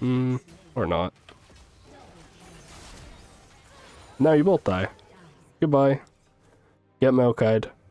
Or not. Now you both die. Goodbye. Get Maokai'd.